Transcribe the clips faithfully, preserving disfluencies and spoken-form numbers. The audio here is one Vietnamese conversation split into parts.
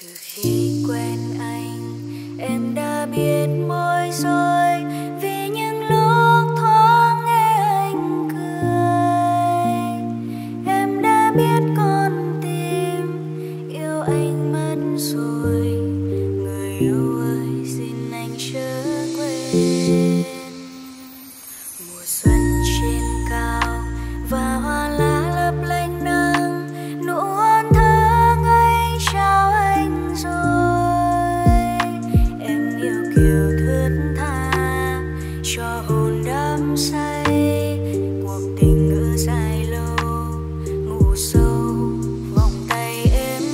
Từ khi quen anh, em đã biết môi rồi, vì những lúc thoáng nghe anh cười. Em đã biết con tim yêu anh mất rồi. Người yêu ơi, xin anh chớ quên. Mùa xuân trên cao và hoa lá lấp lánh nắng, nụ hôn thơ ngây trao anh rồi. Em yêu kiều thướt tha cho hồn đắm say, cuộc tình ngỡ dài lâu ngủ sâu vòng tay êm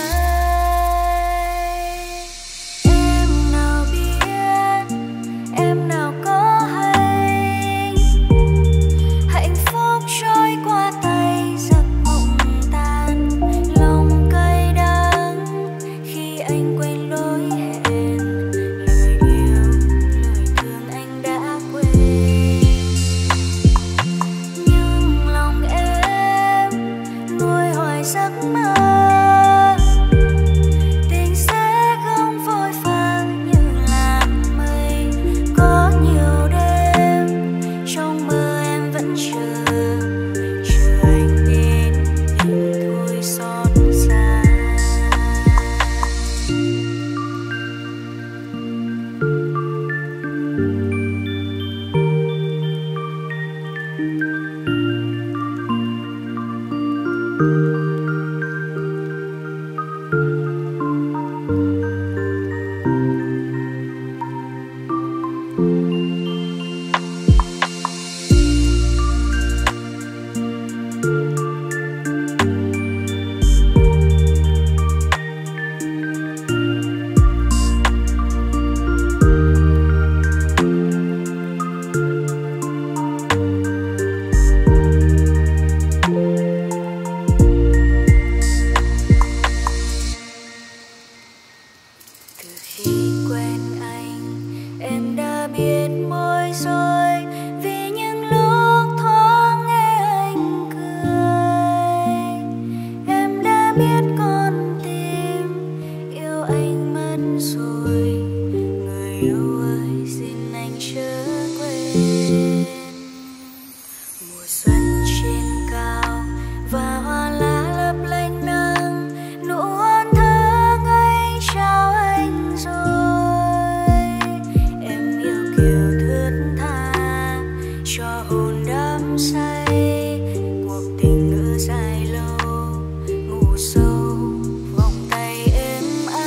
ái. Em nào biết, em nào có hay, hạnh phúc trôi qua tay giấc mộng tan, lòng cay đắng khi anh quên lối hẹn, lời yêu lời thương anh đã quên. Nhưng lòng em nuôi hoài giấc mơ, tình sẽ không vội vàng như làn mây. Có nhiều đêm trong mơ em vẫn chờ, chờ anh đến nhưng thôi xót xa. Từ khi quen anh, em đã biết môi rồi, vì những lúc thoáng nghe anh cười. Em đã biết con tim yêu anh mất rồi. Người yêu ơi, xin anh chớ quên. Mùa xuân trên cao và hoa lá lấp lánh nắng, nụ hôn thơ ngây trao anh rồi. Em yêu kiều thướt tha cho hồn đắm say, cuộc tình ngỡ dài lâu ngủ sâu vòng tay êm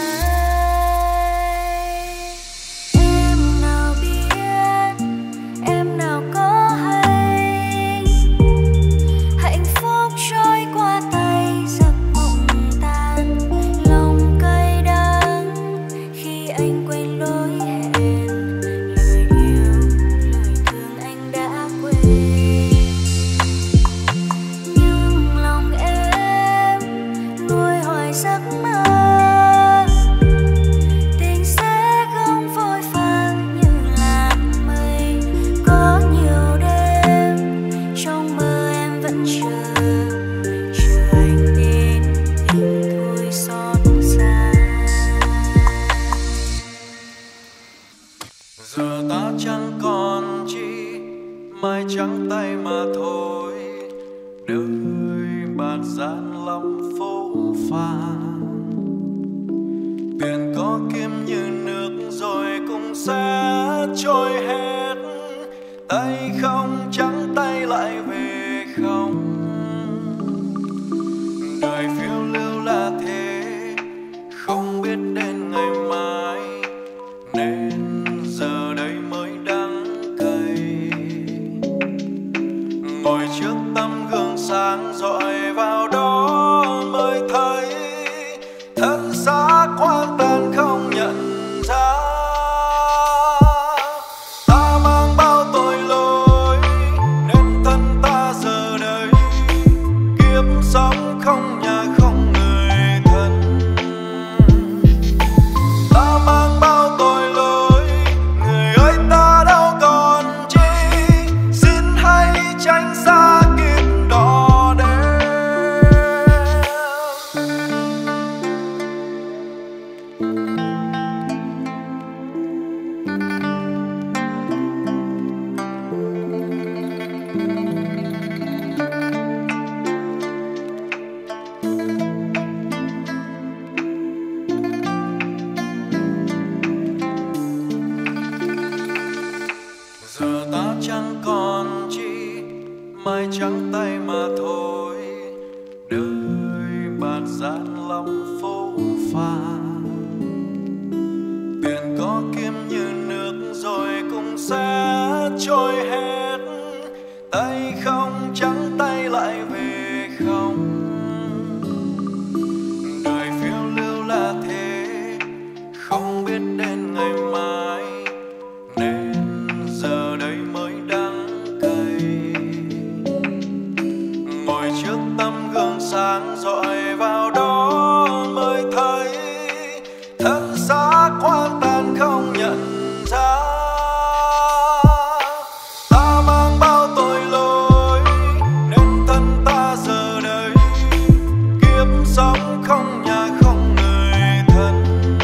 ái. Em nào biết, em nào có hay, hạnh phúc trôi qua tay giấc mộng tan, lòng cay đắng khi anh quên lối hẹn, lời yêu lời thương anh đã quên. Nhưng lòng em nuôi hoài giấc mơ, tình sẽ không vội vàng như làn mây. Có nhiều đêm trong mơ em vẫn chờ, chờ anh đến nhưng thôi xót xa. Giờ ta chẳng còn chi, mai trắng tay mà thôi. Đời bạt gian lắm phố phàng, tiền có kiếm như nước rồi cũng sẽ trôi hết. Tay không trắng tay lại về không. Đời phiêu lưu là thế, không biết đến ngày mai, nên giờ đây mới đắng cay. Ngồi trước tấm gương sáng rọi vào đó mới thấy thân xác hoang tàn không nhận ra. Ta mang bao tội lỗi nên thân ta giờ đây kiếp sống không nhà không người thân. Ta mang bao tội lỗi, người ơi ta đâu còn chi, xin hãy tránh xa kiếp đỏ đen. hoa. Biển có kiếm như nước rồi cũng sẽ trôi hết. Tay không trắng tay lại về không. Đời phiêu lưu là thế, không biết đến ngày mai, nên giờ đây mới đắng cay. Ngồi trước tấm gương sáng rọi vào đó mới thấy thân xác hoang tàn không nhận ra. Ta mang bao tội lỗi nên thân ta giờ đây kiếp sống không nhà không người thân.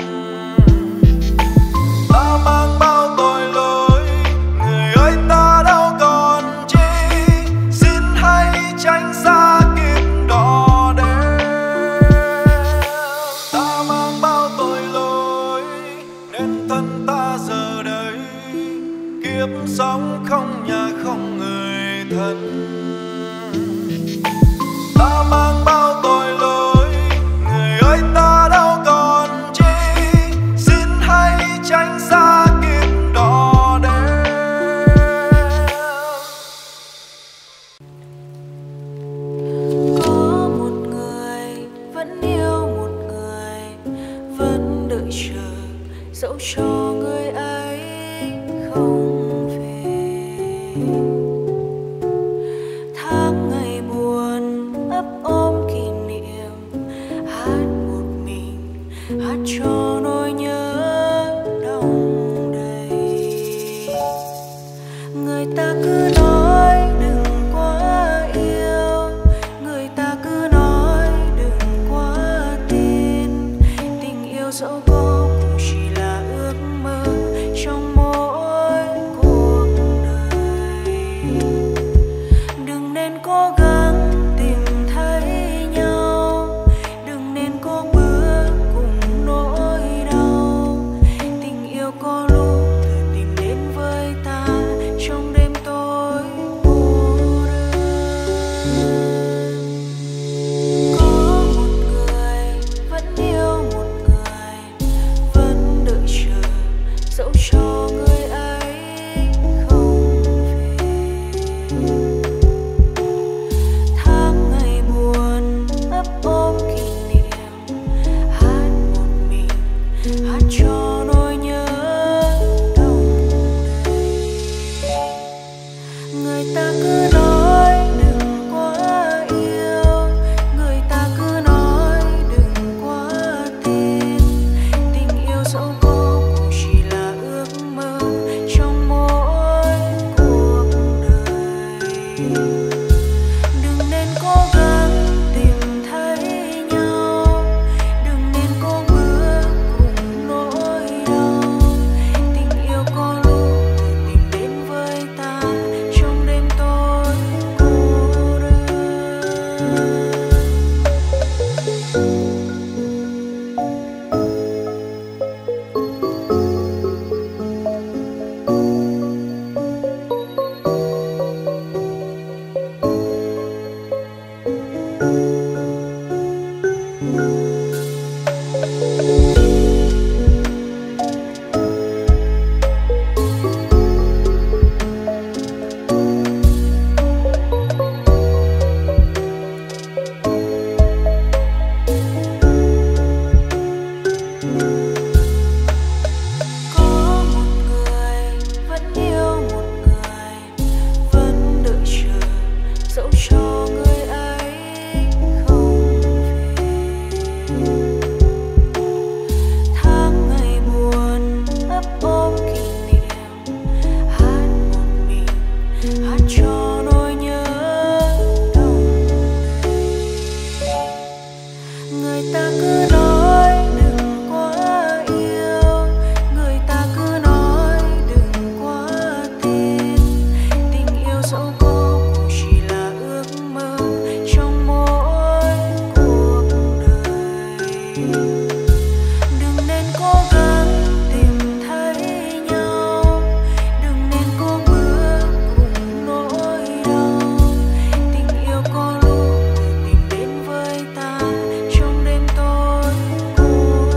Ta mang bao tội lỗi, người ơi ta đâu còn chi, xin hãy tránh xa kiếp đỏ đen. Ta mang bao tội lỗi nên thân ta giờ đây kiếp sống không nhà không người thân. Ta mang bao tội lỗi, người ơi ta đâu còn chi, xin hãy tránh xa kiếp đỏ đen. Có một người vẫn yêu một người, vẫn đợi chờ dẫu cho người ấy không về. Tháng ngày buồn ấp ôm kỷ niệm, hát một mình, hát cho nỗi nhớ đong đầy. Người ta cứ nói đừng quá yêu, người ta cứ nói đừng quá tin. Tình yêu dẫu có cũng chỉ là ước mơ trong mỗi cuộc đời. Đừng nên cố gắng tìm thấy nhau, đừng nên cố bước cùng nỗi đau. Tình yêu có lúc tự tìm đến với ta trong đêm tối cô đơn. Có một người vẫn yêu một người, vẫn đợi chờ dẫu cho người ấy không về. Tháng ngày buồn ấp ôm kỷ niệm, hát một mình, hát cho nỗi nhớ đong đầy. Người ta cứ nói đừng quá yêu, người ta cứ nói đừng quá tin. Tình yêu dẫu có cũng chỉ là ước mơ trong mỗi cuộc đời. Đừng nên cố gắng tìm thấy nhau, đừng nên cố bước cùng nỗi đau. Tình yêu có lúc tự tìm đến với ta trong đêm tối cô đơn. Có một người vẫn yêu một người, vẫn đợi chờ dẫu cho người ấy không về. Tháng ngày buồn ấp ôm kỷ niệm, hát một mình, hát cho nỗi nhớ đong đầy. Người ta cứ nói đừng quá yêu, người ta cứ nói đừng quá tin. Tình yêu dẫu có cũng chỉ là ước mơ trong mỗi cuộc đời. Đừng nên cố gắng tìm thấy nhau, đừng nên cố bước cùng nỗi đau. Tình yêu có lúc tự tìm đến với ta trong đêm tối cô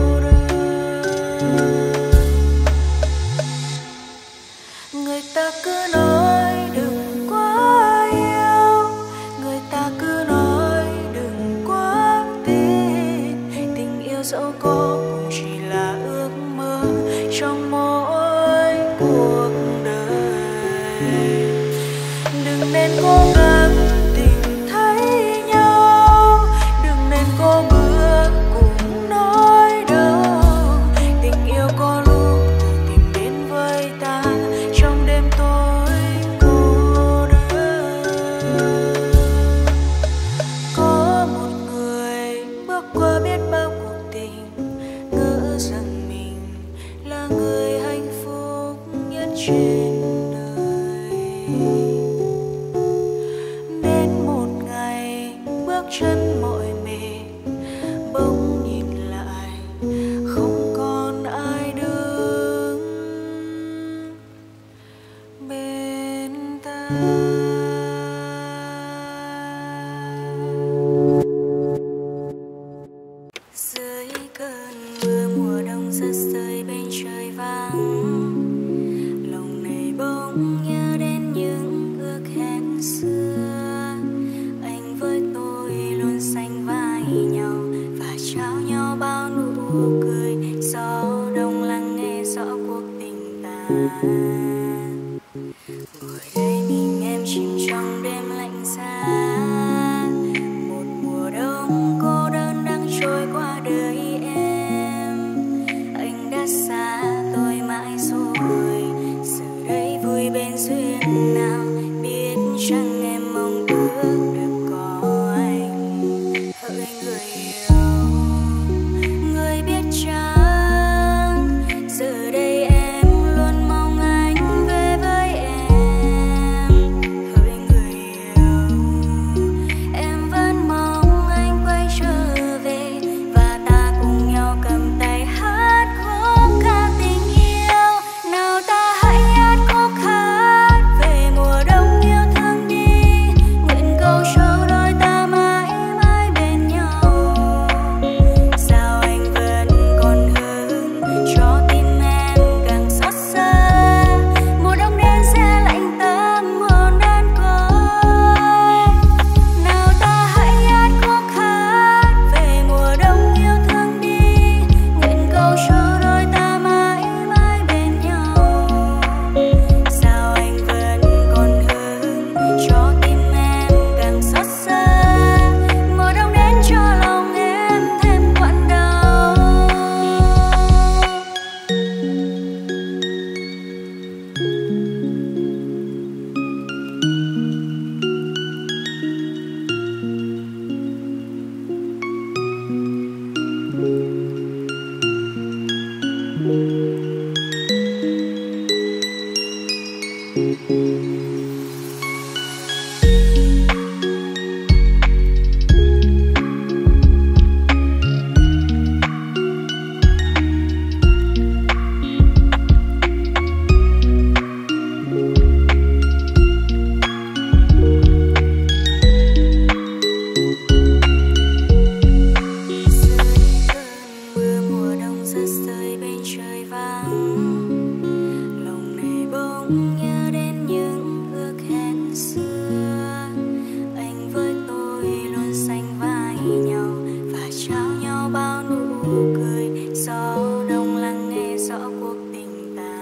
có cũng chỉ là ước mơ trong mỗi cuộc đời. Đừng nên cố gắng tìm thấy nhau, đừng nên cố bước cùng nói đâu. Tình yêu có lúc tự tìm đến với ta trong đêm tối cô đơn. Có một người bước qua biết bao cuộc tình, ngỡ rằng mình là người hạnh phúc nhất trên đời. Đến một ngày bước chân mỏi mệt, bỗng nhìn lại không còn ai đứng bên ta. Dưới cơn mưa mùa đông rớt rơi bên trời vắng, lòng này bỗng nhớ đến những ước hẹn xưa. Anh với tôi luôn sánh vai nhau và trao nhau bao nụ cười. Gió đông lắng nghe rõ cuộc tình ta. Ngồi đây mình em chìm trong đêm lạnh giá. Một mùa đông cô đơn đang trôi qua đời em. Anh đã xa tôi mãi rồi, giờ đây vui bên duyên nào. Biết chăng em mong ước được có anh. Hỡi người yêu, người biết chăng giờ đây em luôn mong anh về với em. Hỡi người yêu, em vẫn mong anh quay trở về và ta cùng nhau cầm tay hát khúc ca tình yêu. Nào ta hãy hát khúc hát về mùa đông yêu thương đi, nguyện cầu cho đôi ta mãi mãi bên nhau. Sao anh vẫn còn hứng cho tim em càng xót xa. Mùa đông đến sẽ lạnh tâm hồn đơn côi. Nào ta hãy hát khúc hát về mùa đông yêu thương đi, nguyện cầu cho đôi ta mãi mãi bên nhau. Sao anh vẫn còn hứng cho tim em càng xót xa. Mùa đông đến cho lòng em thêm quặn đau. Mưa mùa đông rớt rơi bên trời vắng, lòng này bỗng nhớ đến những ước hẹn xưa. Anh với tôi luôn sánh vai nhau và trao nhau bao nụ cười. Gió đông lắng nghe rõ cuộc tình ta.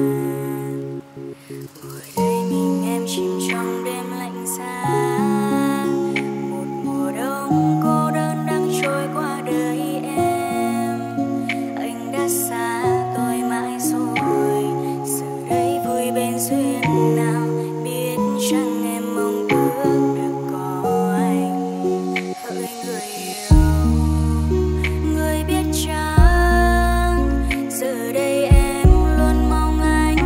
Ngồi đây mình em chìm trong đêm lạnh giá. Một mùa đông cô đơn đang trôi qua đời em. Anh đã xa tôi mãi rồi, giờ đây vui bên duyên nào. Biết chăng em mong ước được có anh. Hỡi người yêu, người biết chăng giờ đây em luôn mong anh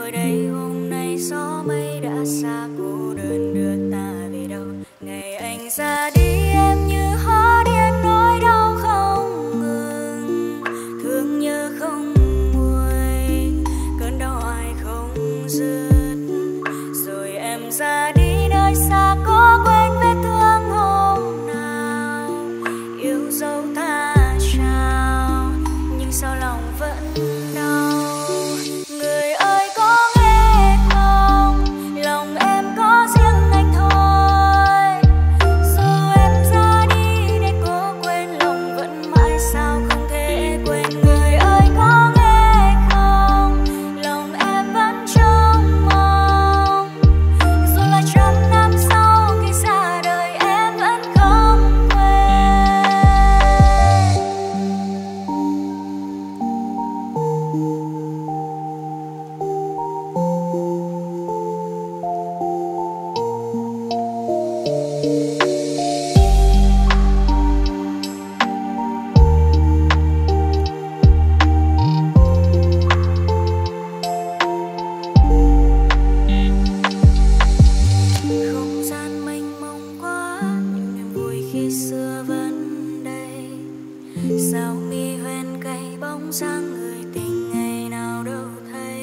ngồi đây hôm nay gió mây đã xa, cô đơn đưa ta về đâu. Ngày anh ra đi em như hóa điên, nỗi đau không ngừng, thương nhớ không nguôi, cơn đau ai không dứt. Rồi em ra đi nơi xa, có quên vết thương hôm nào yêu dấu tha trao, nhưng sao lòng vẫn đau. Người ơi có nghe không, lòng em có riêng anh thôi. Dù em ra đi để cố quên, lòng vẫn mãi sao không thể quên. Người ơi có nghe không, lòng em vẫn trông mong. Dù là trăm năm sau khi xa đời em vẫn không quên. Không gian mênh mông quá, nhưng niềm vui khi xưa vẫn đây. Sao mi hoen cay bóng dáng người tình ngày nào đâu thấy.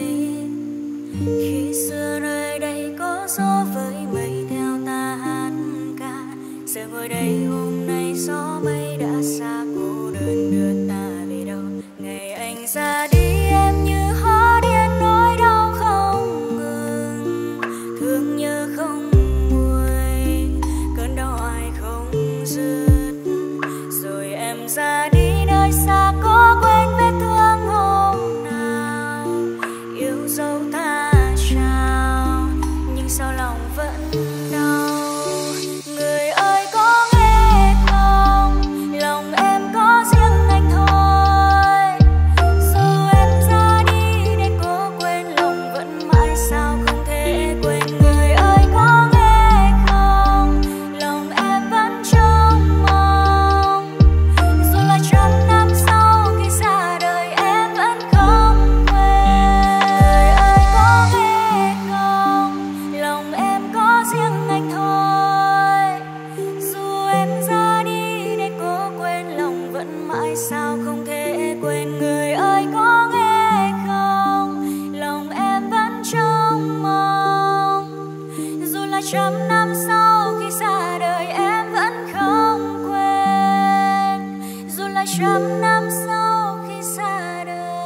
Khi xưa nơi đây có gió với mây theo ta hát ca, giờ ngồi đây hôm nay gió mây đã xa, cô đơn đưa ta về đâu. Ngày anh ra đi em như hóa điên, nỗi đau không ngừng, thương nhớ không nguôi, cơn đau ai không dứt. Rồi em ra đi nơi xa, có quên vết thương hôm nào yêu dấu tha trao, nhưng sao lòng vẫn đau. Người ơi có nghe không, lòng em có riêng anh thôi. Dù em ra đi để cố quên, lòng vẫn mãi sao không thể quên. Người ơi có nghe không, lòng em vẫn trông mong. Dù là trăm năm sau khi xa đời em vẫn không quên. Người ơi có nghe không, lòng em có riêng anh thôi. Dù em ra đi để cố quên, lòng vẫn mãi sao không thể quên. Người ơi có nghe không, lòng em vẫn trông mong. Dù là trăm năm sau khi xa đời em vẫn không quên. Dù là trăm năm sau khi xa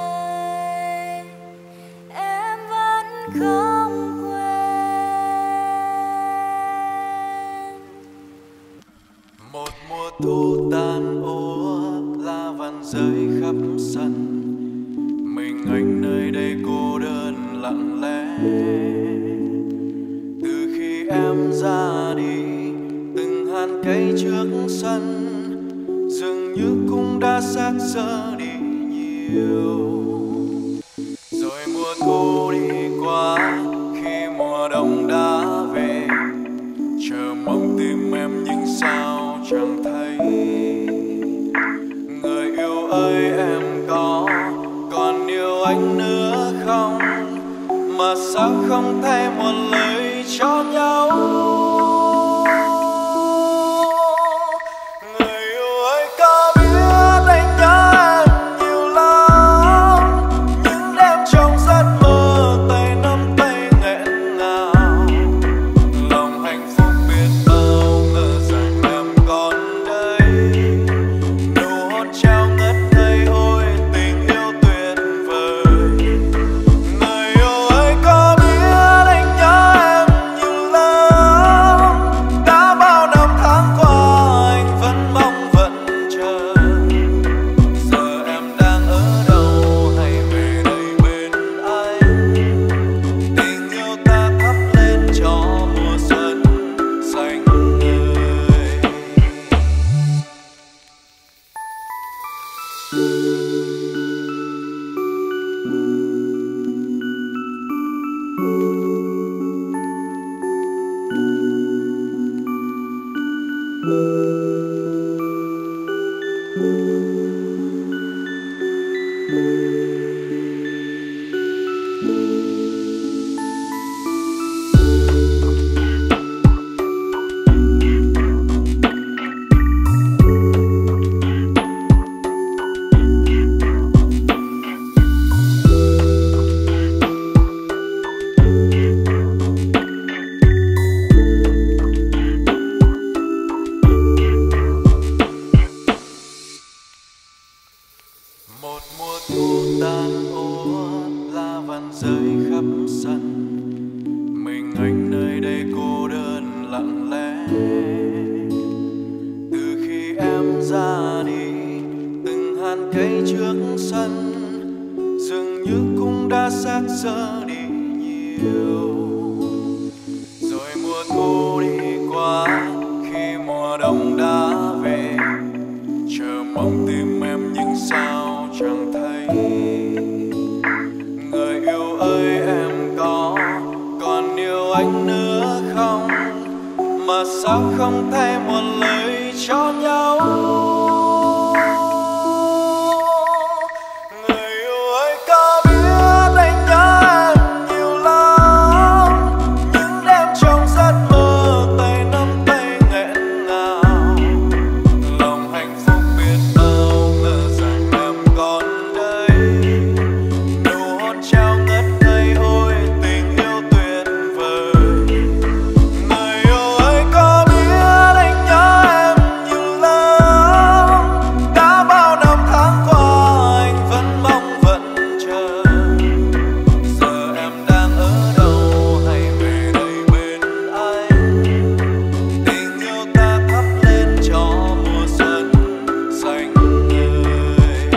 đời em vẫn không quên. Một mùa thu tàn úa, lá vàng rơi khắp sân, mình anh nơi đây cô đơn lặng lẽ. Từ khi em ra đi, từng hàng cây trước sân dường như cũng đã xác xơ đi nhiều. Rồi mùa thu đi qua, khi mùa đông đã về, chờ mong tìm em nhưng sao chẳng thấy. Người yêu ơi em có còn yêu anh nữa không, mà sao không thay một lời cho nhau. Người yêu ơi có biết anh nhớ em nhiều lắm, những đêm trong giấc mơ tay nắm tay nghẹn ngào. Lòng hạnh phúc biết bao, ngờ rằng em còn đây. Nụ hôn trao ngất ngây, ôi tình yêu tuyệt vời. Người yêu ơi có biết anh nhớ em nhiều lắm, đã bao năm tháng qua anh vẫn mong vẫn chờ. Giờ em đang ở đâu, hãy về đây bên anh. Tình yêu ta thắp lên cho mùa xuân xanh ngời. Một mùa thu tan úa, lá vàng rơi khắp sân, mình anh nơi đây cô đơn lặng lẽ. Từ khi em ra đi, từng hàng cây trước sân dường như cũng đã xác xơ đi nhiều. Rồi mùa thu đi qua, khi mùa đông đã về, chờ mong tìm em nhưng sao chẳng thấy. Người yêu ơi em có còn yêu anh nữa không, mà sao không thay một lời cho nhau. Người yêu ơi có biết anh nhớ em nhiều lắm, những đêm trong giấc mơ tay nắm tay nghẹn ngào. Lòng hạnh phúc biết bao ngờ rằng em còn đây, nụ hôn trao ngất ngây ôi tình yêu tuyệt vời. Người yêu ơi có biết anh nhớ em nhiều lắm, đã bao năm tháng qua anh vẫn mong vẫn chờ. Giờ em đang ở đâu hay về đây bên anh, tình yêu ta thắp lên cho mùa xuân xanh ơi.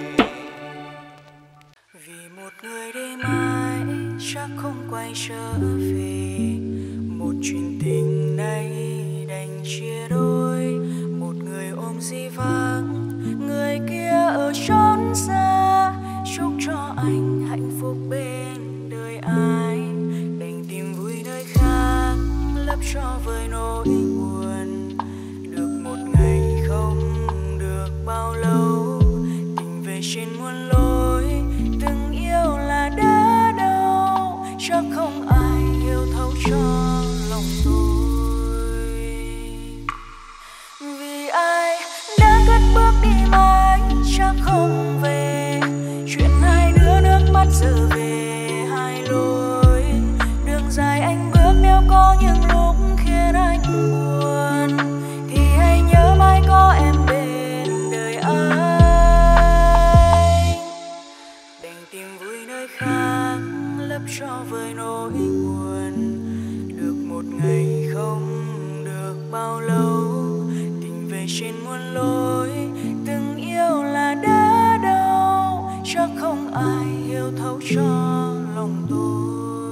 Vì một người đi mãi chắc không quay trở về, một chuyện tình này đành chia đôi. Một người ôm di vắng, người kia ở chốn xa, chúc cho anh hạnh phúc bên đời ai. Đành tìm vui nơi khác, lấp cho vơi nỗi buồn. Được một ngày không được bao lâu, tình về trên muôn lối, từng yêu là đã đâu. Chắc không ai yêu thấu cho lòng tôi. Vì ai đã cất bước đi mãi chắc không về, chuyện hai đứa nước mắt giờ về hai lối. Đường dài anh bước nếu có những lúc khiến anh buồn, thì hãy nhớ mãi có em bên đời anh. Đành tìm vui nơi khác, lấp cho vơi nỗi buồn. Được một ngày không được bao lâu, tình về trên muôn lối, từng yêu là đã đâu. Chắc không ai yêu thấu cho lòng tôi.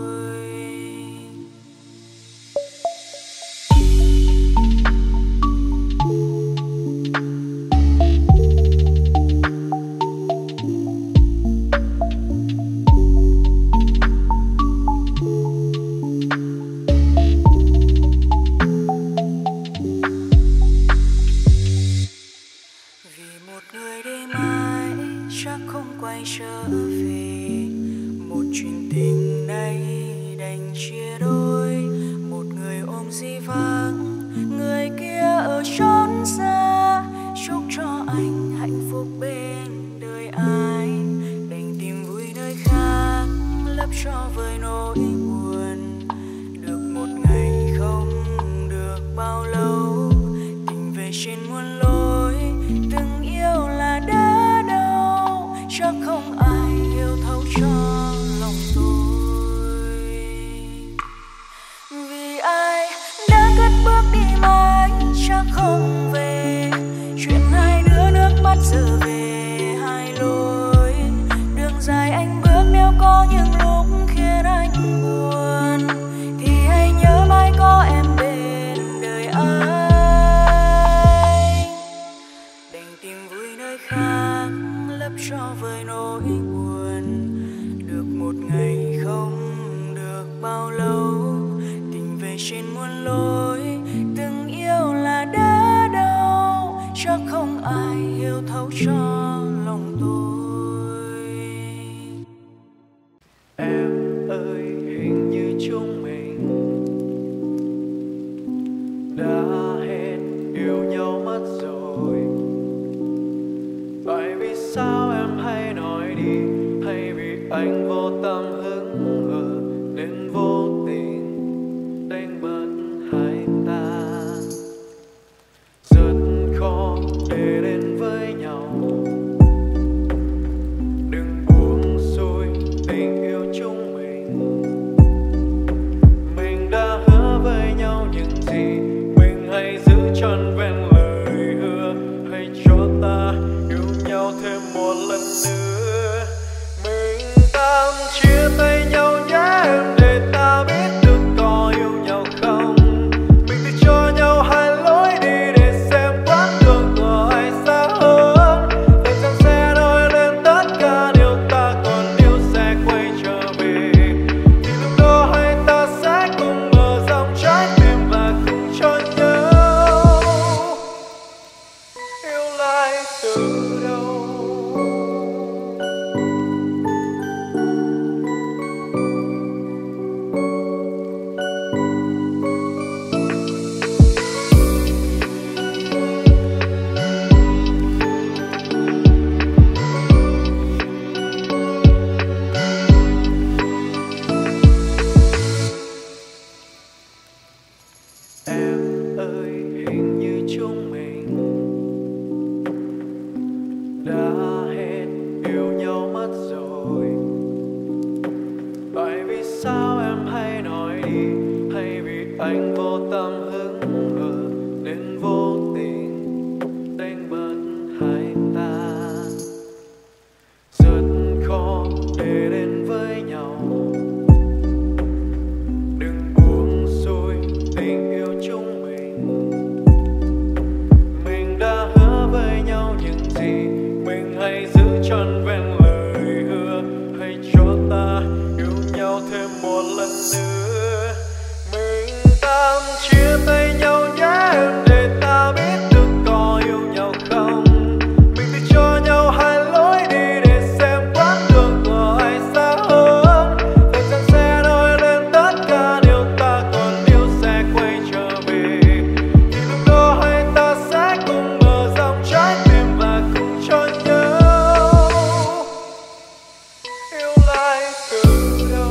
Vì một người đi mãi chắc không quay trở về, một chuyện tình này đành chia đôi. Một người ôm di vắng, người kia ở chốn xa, chúc cho anh hạnh phúc bên đời ai. Đành tìm vui nơi khác, lấp cho vơi nỗi buồn. Được một ngày không được bao lâu, tình về trên muôn lối, từng yêu là đã đâu. Chắc không ai yêu thấu cho lòng tôi. Vì ai đã cất bước đi mãi chắc không về, chuyện hai đứa nước mắt giờ về hai lối. Đường dài anh bước nếu có những lúc khiến anh buồn, thì hãy nhớ mãi có em bên đời anh. Đành tìm vui nơi khác, lấp cho vơi nỗi buồn. Được một ngày không được bao lâu, tình về trên muôn lối, từng yêu là đã đâu. Chắc không ai yêu thấu cho lòng tôi. Em ơi hình như chúng mình đã hết yêu nhau mất rồi. Tại vì sao em hay nói đi, hay vì anh vô tâm hứng hờ nên vô tình đánh mất hai ta. Rất khó để đến với nhau, đã hết, yêu nhau mất rồi. Tại vì sao em hay nói đi, hay vì anh vô tâm hứng hờ nên vô tình đánh mất hai ta. Rất khó để đến với nhau, đừng buông xuôi tình yêu chúng mình. Mình đã hứa với nhau những gì, mình hãy giữ trọn vẹn lời hứa. Hãy cho ta yêu nhau thêm một lần nữa. Mình tạm chia tay nhau nhé em, để ta biết được có yêu nhau không. Mình tự cho nhau hai lối đi để xem quãng đường của ai xa hơn. Thời gian sẽ nói lên tất cả điều ta còn yêu sẽ quay trở về. Thì lúc đó hai ta sẽ cùng mở rộng trái tim và cùng cho nhau yêu lại từ đầu.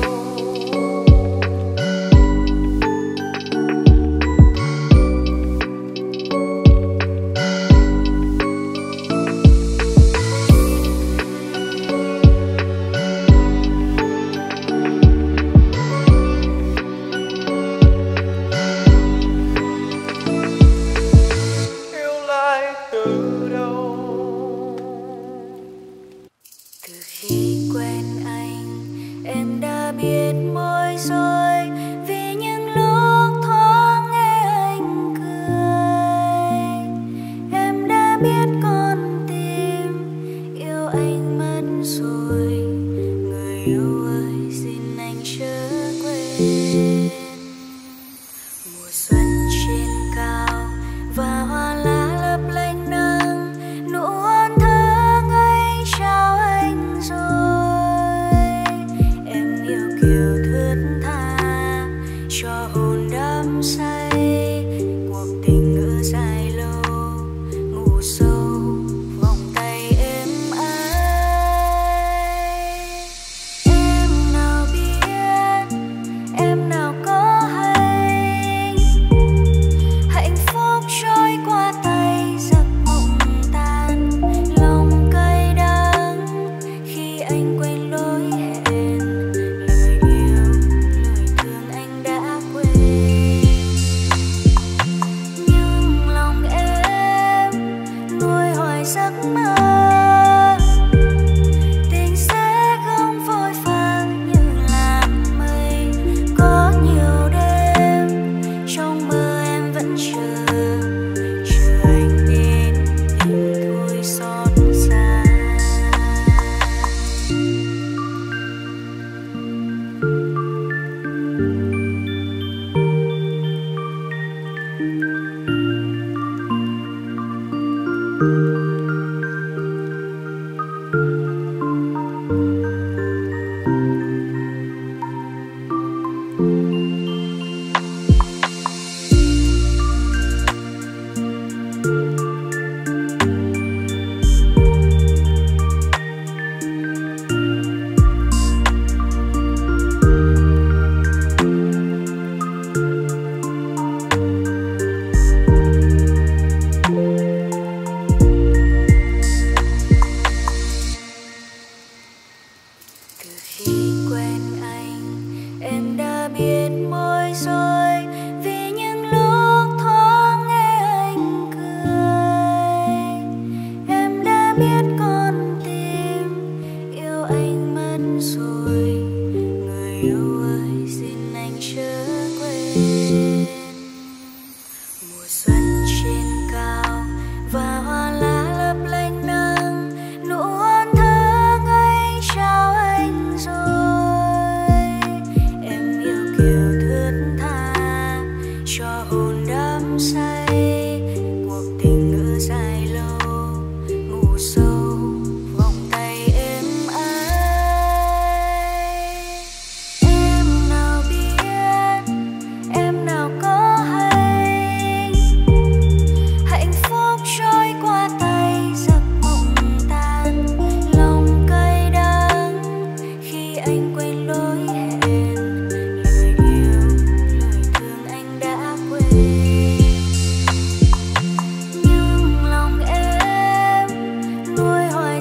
Yêu lại từ đầu. Từ khi quen anh, em đã biết môi rồi, vì những lúc thoáng nghe anh cười. Em đã biết con tim yêu anh mất rồi. Người yêu ơi, xin anh chớ quên. Mùa xuân trên cao và hoa lá lấp lánh nắng, nụ hôn thơ ngây trao anh rồi. Em yêu kiều thướt tha cho hồn đắm say, cuộc tình ngỡ dài lâu ngủ sâu vòng tay êm ái.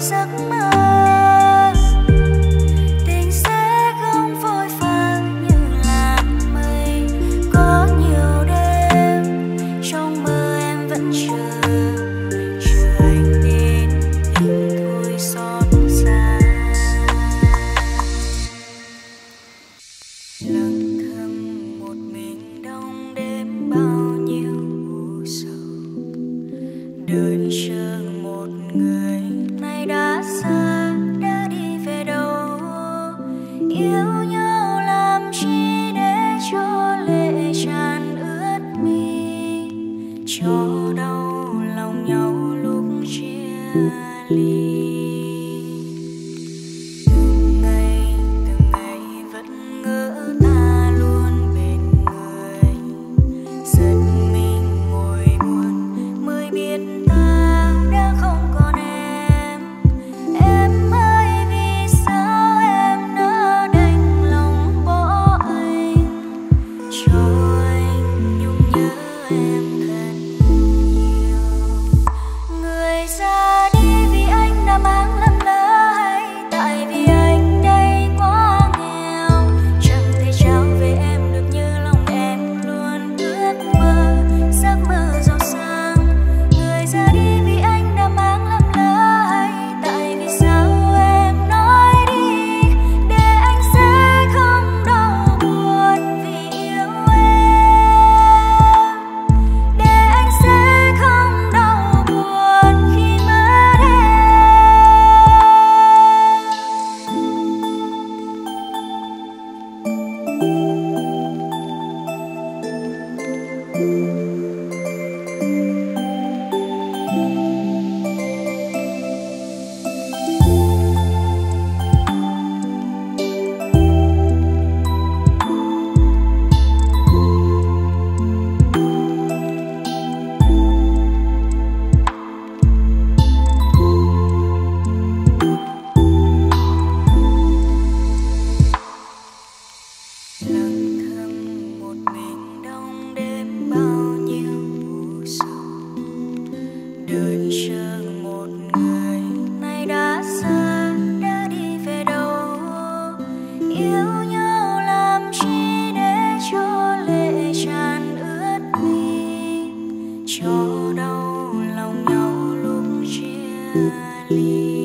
giấc mơ. Tình sẽ không phôi pha như làn mây, có nhiều đêm trong mơ em vẫn chờ, chờ anh đến hình thôi xót xa. Lặng thầm một mình đong đêm bao nhiêu u sầu, đợi chờ một người nay đã xa, đã đi về đâu. Yêu nhau làm chi để cho lệ tràn ướt mi, cho đau lòng nhau lúc chia ly. Từng ngày từng ngày vẫn ngỡ ta luôn bên người, giật mình ngồi buồn mới biết ta đã không còn em. Em ơi vì sao em nỡ đành lòng bỏ anh, cho anh nhung nhớ em thật nhiều. Người ra đi vì anh đã mang lầm lỡ, hay tại vì anh đây quá nghèo, chẳng thể trao về em được như lòng em luôn ước mơ, giấc mơ giàu sang. Người ra đi vì anh đã mang lầm lỡ, hay tại vì sao em nói đi để anh sẽ không đau buồn vì yêu em, để anh sẽ không đau buồn khi mất em. Lặng thầm một mình đong đêm bao nhiêu u sầu, đợi chờ một người nay đã xa, đã đi về đâu. Yêu nhau làm chi để cho lệ tràn ướt mi, cho đau lòng nhau lúc chia ly.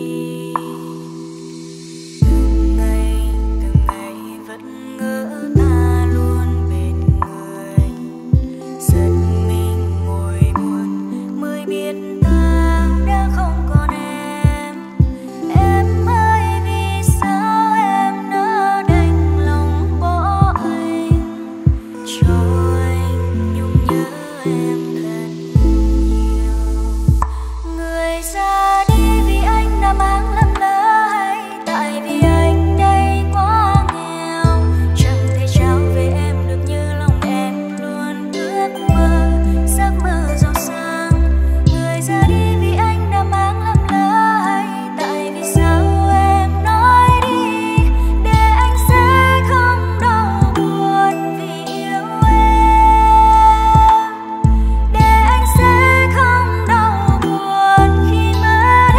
Từng ngày từng ngày vẫn ngỡ ta luôn bên người, giật mình ngồi buồn mới biết ta đã không còn em. Em ơi vì sao em nỡ đành lòng bỏ anh, cho anh nhung nhớ em thật nhiều. Người ra đi vì anh đã mang lầm lỡ, hay tại vì anh đây quá nghèo, chẳng thể trao về em được như lòng em luôn ước mơ, giấc mơ giàu sang. Người ra đi vì anh đã mang lầm lỡ, hay tại vì sao em nói đi để anh sẽ không đau buồn vì yêu em, để anh sẽ không đau buồn khi mất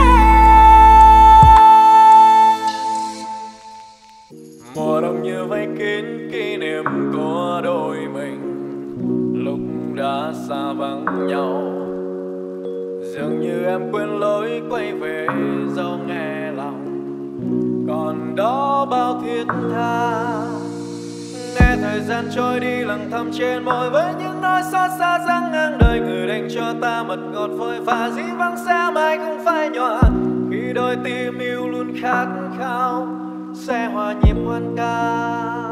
em. Mùa đông như vây kín kỷ niệm của đôi mình lúc đã xa vắng nhau, dường như em quên lối quay về dẫu nghe lòng còn đó bao thiết tha. Nghe thời gian trôi đi lặng thầm trên môi với những nỗi xót xa dang ngang đời, người đành cho ta mật ngọt phôi pha dĩ vắng sẽ mãi không phai nhòa, khi đôi tim yêu luôn khát khao sẽ hòa nhịp hoan ca.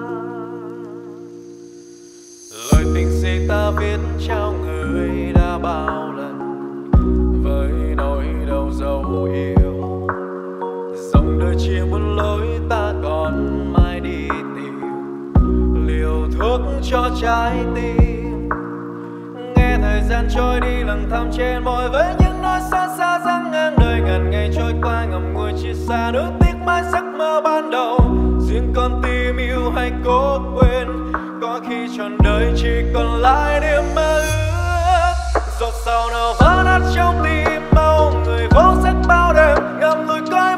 Lời tình si ta viết trao người đã bao lần với nỗi đau dấu yêu, dòng đời chia một lối ta còn mãi đi tìm liều thuốc cho trái tim. Nghe thời gian trôi đi lặng thầm trên môi với những nỗi xót xa dang ngang đời, ngàn ngày trôi qua ngậm ngùi chia xa, nuối tiếc mãi giấc mơ ban đầu. Riêng con tim yêu hay cố quên, có khi trọn đời chỉ còn lại niềm mơ ước. Giọt sầu nào vỡ nát trong tim bao người vô giấc bao đêm, ngậm ngùi coi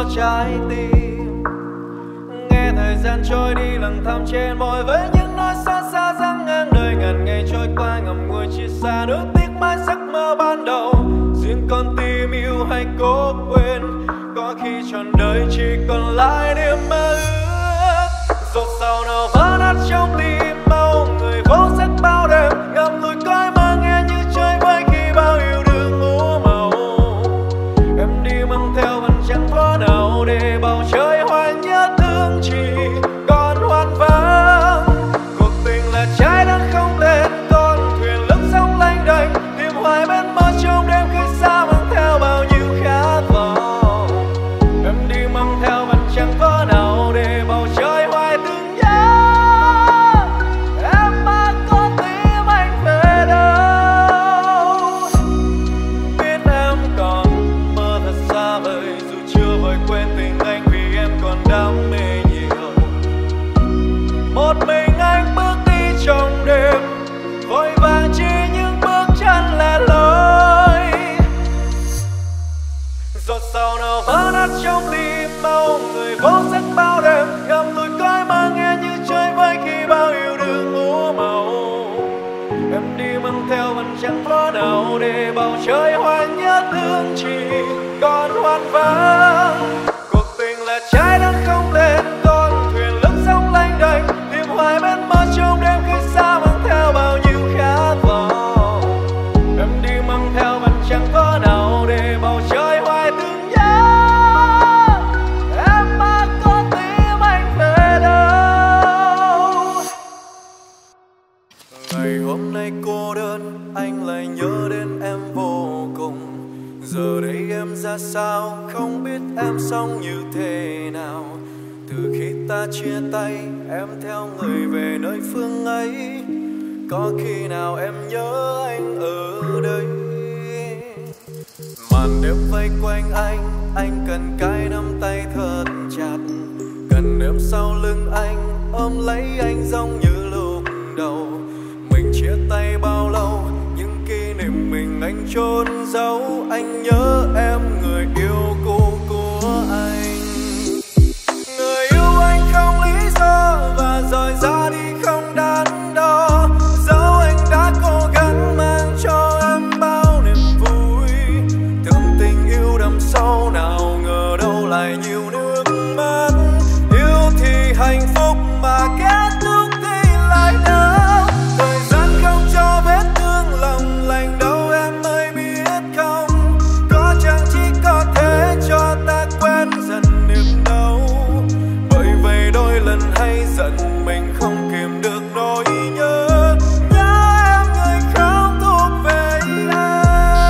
trái tim. Nghe thời gian trôi đi lặng thầm trên môi với những nói xa xa dang ngang đời. Ngàn ngày trôi qua ngậm ngùi chia xa, nuối tiếc mãi giấc mơ ban đầu. Riêng con tim yêu hay cố quên, có khi trọn đời chỉ còn lại niềm mơ ước. Giọt sầu nào vỡ nát trong tim bao người vô giấc bao đêm, ngậm ngùi cõi mơ nghe như chơi vơi khi bao yêu đương ngủ màu. Em đi mang theo vẫn chẳng có nào để bầu trời hoài nhớ thương chỉ còn hoang vắng. Cuộc tình là trái đất không tên, con thuyền lững sóng lênh đênh, tìm hoài bên mơ trong đêm khi xa mang theo bao nhiêu khát vọng. Em đi mang theo vẫn chẳng có nào để bầu trời hoài thương nhớ. Em mà có tim anh về đâu, biết em còn mơ thật xa vời, dù chưa vội quên tình anh vì em còn đam mê nhiều. Một mình anh bước đi trong đêm, vội vàng chỉ những bước chân lẻ loi. Giọt sầu nào vỡ nát trong tim bao người vô giấc bao đêm, ngậm ngùi cõi mơ nghe như chơi vơi khi bao yêu đương ngủ màu. Em đi mang theo vẫn chẳng có nào để bầu trời hoài nhớ thương chỉ còn hoang vắng. Cuộc tình là trái đất không tên, con thuyền lững sóng lênh đênh, tìm hoài bên mơ trong đêm khi xa mang theo bao nhiêu khát vọng. Em đi mang theo vẫn chẳng có nào để bầu trời hoài thương nhớ. Em mà có tim anh về đâu. Ngày hôm nay cô đơn, anh lại nhớ đến em vô cùng. Giờ đây em ra sao, không biết em sống như thế nào. Từ khi ta chia tay, em theo người về nơi phương ấy. Có khi nào em nhớ anh ở đây. Màn đêm vây quanh anh, anh cần cái nắm tay thật chặt. Cần em sau lưng anh, ôm lấy anh giống như lúc đầu. Mình chia tay bao lâu, những kỷ niệm mình anh chôn giấu. Anh nhớ em người yêu cũ của anh. Người yêu anh không lý do và rời ra đi không đắn đo. Dẫu anh đã cố gắng mang cho em bao niềm vui. Tưởng tình yêu đậm sâu nào ngờ đâu lại nhiều nước mắt. Yêu thì hạnh phúc mà kết thúc thì lại đau. Thời gian không cho vết thương lòng lành đâu em ơi biết không. Có chẳng chỉ có thể cho ta quen dần niềm đau. Bởi vậy đôi lần hay giận mình không kìm được nỗi nhớ. Nhớ em người không thuộc về anh.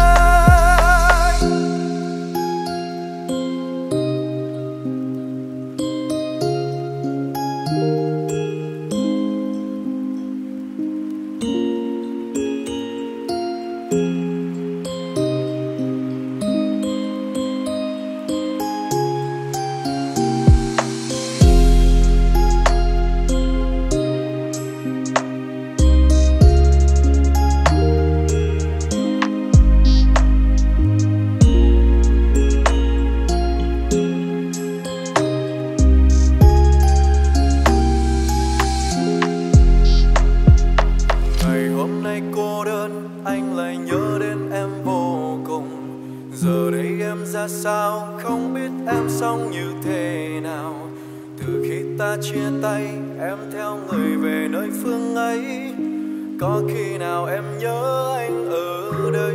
Ngày hôm nay cô đơn, anh lại nhớ đến em vô cùng. Giờ đây em ra sao, không biết em sống như thế nào. Từ khi ta chia tay, em theo người về nơi phương ấy. Có khi nào em nhớ anh ở đây.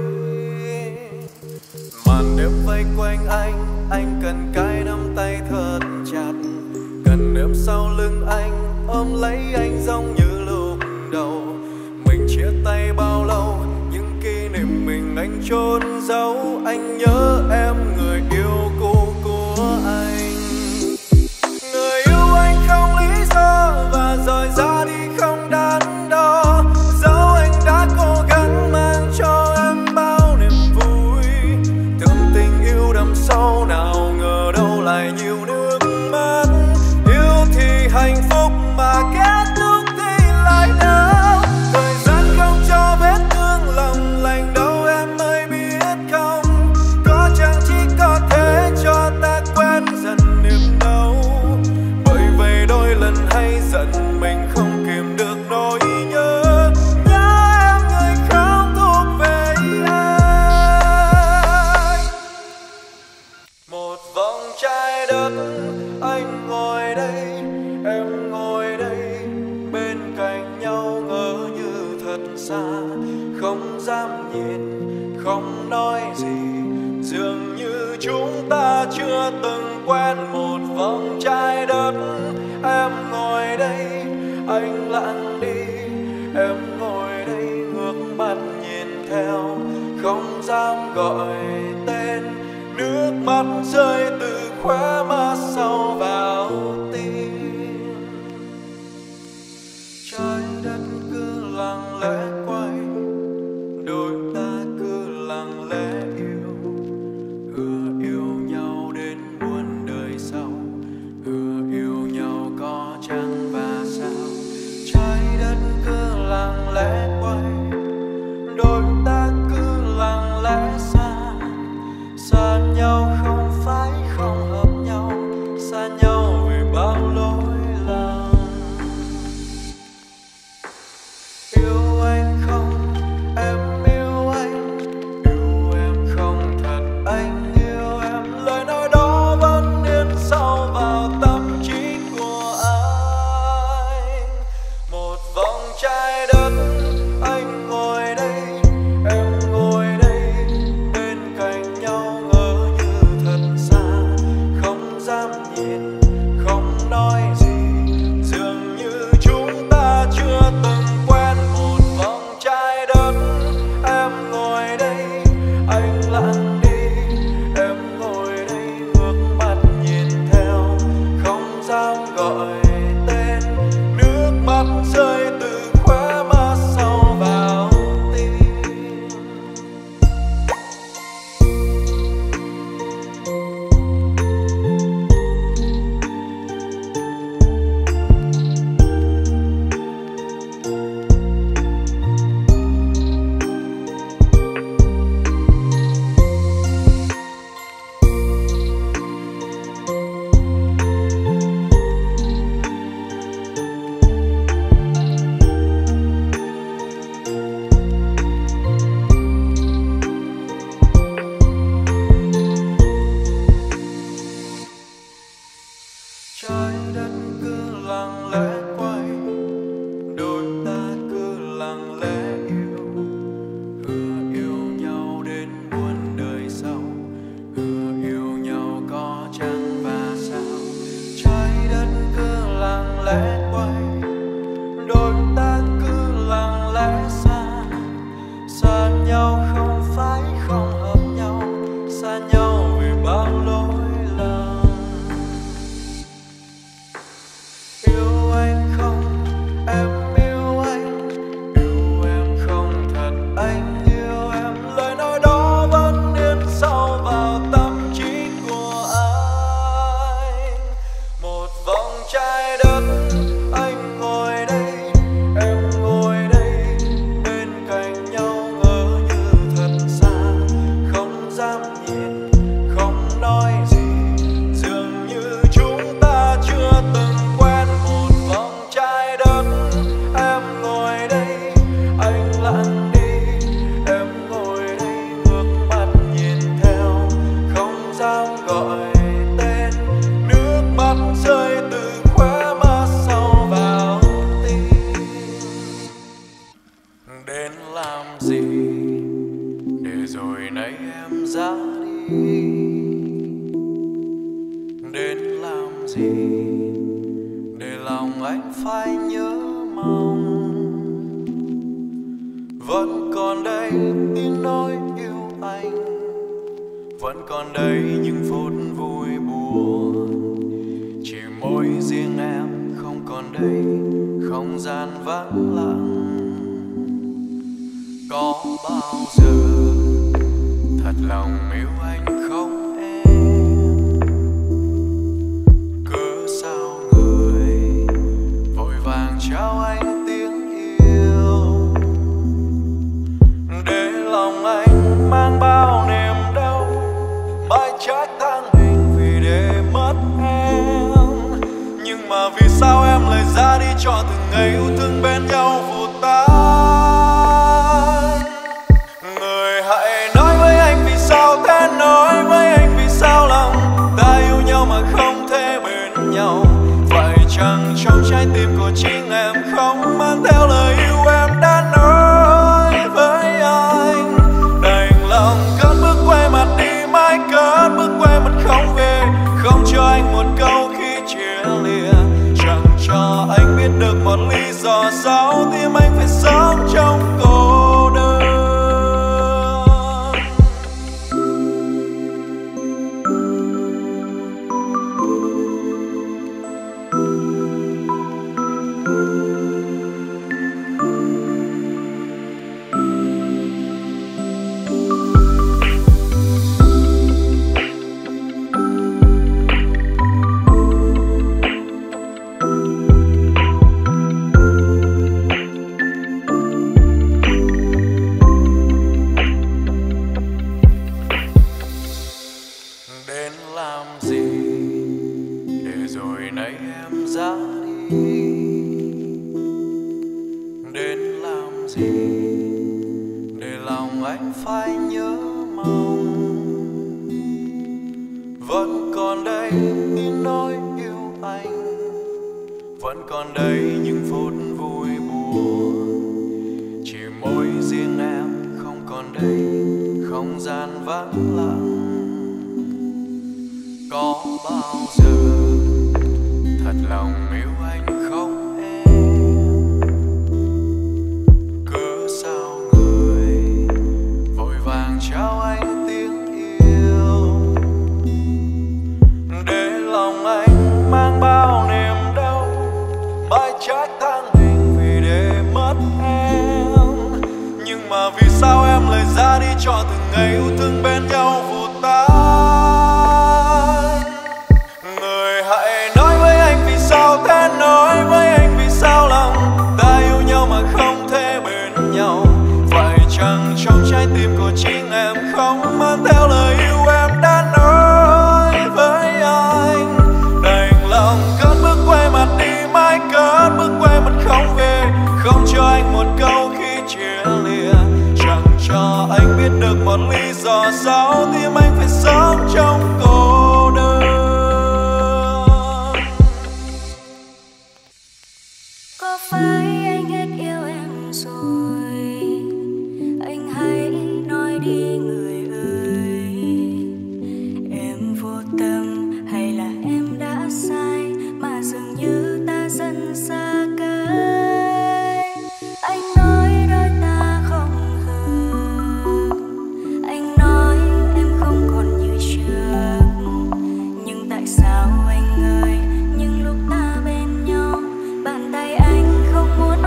Màn đêm vây quanh anh, anh cần cái nắm tay thật chặt. Cần em sau lưng anh, ôm lấy anh giống như lúc đầu. Mình chia tay bao lâu, những kỷ niệm mình anh chôn giấu. Anh nhớ em người yêu cũ của anh. Người yêu anh không lý do và rời ra đi không đắn đo. Dẫu anh đã cố gắng mang cho em bao niềm vui. Tưởng tình yêu đậm sâu nào ngờ đâu lại nhiều nước mắt. Yêu thì hạnh phúc mà kết thúc thì lại đau. Thời gian không cho vết thương lòng lành đâu em ơi biết không. Có chẳng chỉ có thể giận mình không kìm được nỗi nhớ. Nhớ em người không thuộc về ai. Một vòng trái đất anh ngồi đây, em ngồi đây, bên cạnh nhau ngỡ như thật xa. Không dám nhìn, không nói gì, dường như chúng ta chưa từng quen. Một vòng trái đất em ngồi đây, anh lặng đi, em ngồi đây ngước mắt nhìn theo, không dám gọi tên. Nước mắt rơi từ khóe mắt sâu vào tim. Trái đất cứ lặng lẽ quay, đôi ta cứ lặng lẽ yêu. Hứa yêu nhau đến muôn đời sau, hứa yêu nhau có trăng và sao. Trái đất cứ lặng lẽ quay, đôi ta cứ lặng lẽ xa. Xa nhau không phải không hợp nhau, xa nhau vì bao lỗi lầm. Yêu anh không, em yêu anh, yêu em không thật, anh yêu em. Lời nói đó vẫn in sâu vào tâm trí của anh. Một vòng trái đất anh ngồi đây, em ngồi đây, bên cạnh nhau ngỡ như thật xa. Không dám nhìn, không nói gì, dường như chúng ta chưa từng quen. Một vòng trái đất em ngồi đây, anh lặng đi, em ngồi đây ngước mắt nhìn theo, không dám gọi tên. Nước mắt rơi từ khóe mắt sâu vào tim. Trái đất cứ lặng lẽ quay, đôi ta cứ lặng lẽ yêu. Hứa yêu nhau đến muôn đời sau, hứa yêu nhau có trăng và sao. Trái đất cứ lặng lẽ quay, đôi ta cứ lặng lẽ xa. Xa nhau không phải không hợp nhau, xa nhau vì bao lỗi lầm. Yêu anh không, em yêu anh, yêu em không thật, anh yêu em. Lời nói đó vẫn in sâu vào tâm trí của anh. Một vòng trái đất anh ngồi đây, em ngồi đây, bên cạnh nhau ngỡ như thật xa. Không dám nhìn, không nói gì, dường như chúng ta chưa từng quen. Một vòng trái đất em ngồi đây, anh lặng đi, em ngồi đây ngước mắt nhìn theo, không dám gọi tên. Nước mắt rơi từ khóe mắt sâu vào tim. Đến làm gì để rồi nay em ra đi? Đến làm gì để lòng anh phải nhớ mong? Vẫn còn đây tin nói yêu anh, vẫn còn đây những phút vui buồn. Chỉ mỗi riêng em không còn đây, không gian vắng lặng. Có bao giờ thật lòng yêu anh không em? Cứ sao người vội vàng trao anh tiếng yêu, để lòng anh mang bao niềm đau, mãi trách tháng mình vì để mất em. Nhưng mà vì sao em lại ra đi? chính em không mang theo lời yêu em đã nói với anh. Đành lòng cất bước quay mặt đi, mãi cất bước quay mặt không về, không cho anh một câu khi chia lìa, chẳng cho anh biết được một lý do sao tim anh phải sống trong cô đơn. Sao anh ơi, những lúc ta bên nhau, bàn tay anh không muốn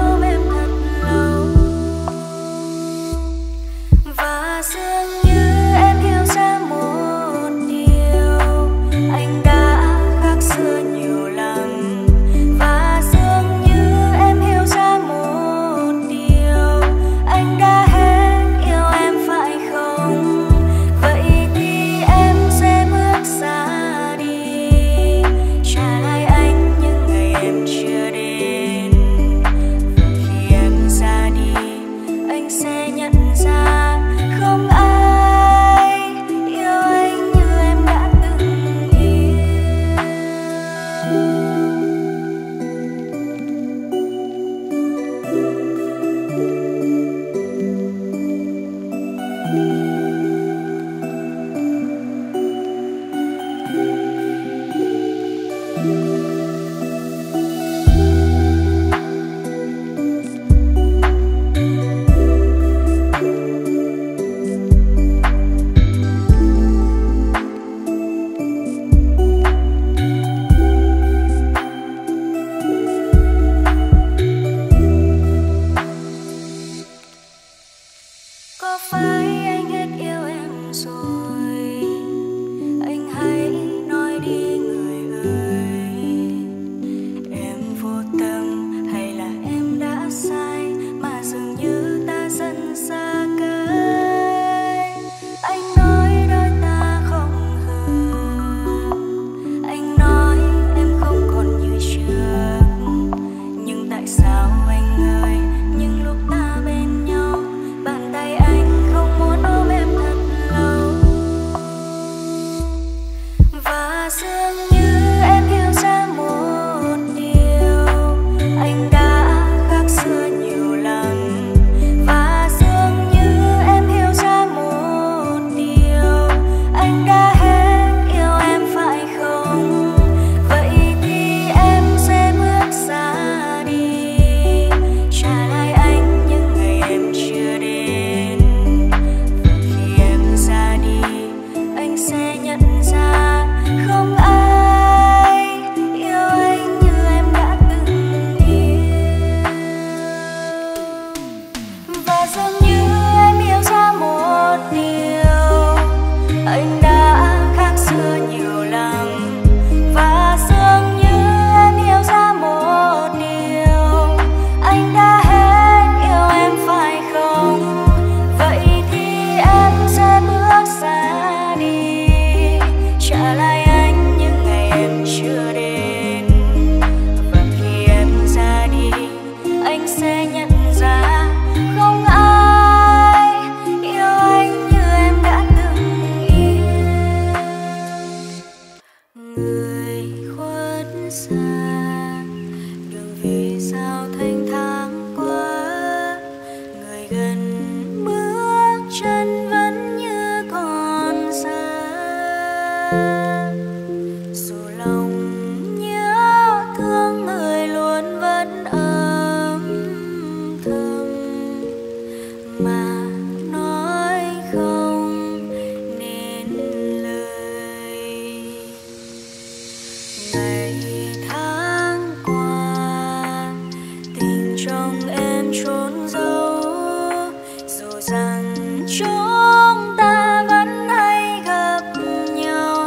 trốn giấu, dù rằng chúng ta vẫn hay gặp nhau.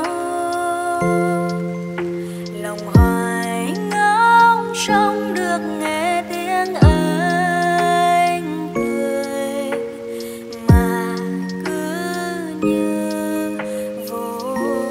Lòng hoài ngóng trông được nghe tiếng anh cười, mà cứ như vô